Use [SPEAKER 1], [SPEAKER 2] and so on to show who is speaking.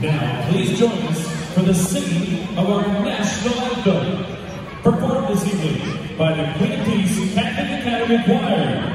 [SPEAKER 1] Now, please join us for the singing of our national anthem, performed this evening by the Queen of Peace Catholic Academy Choir.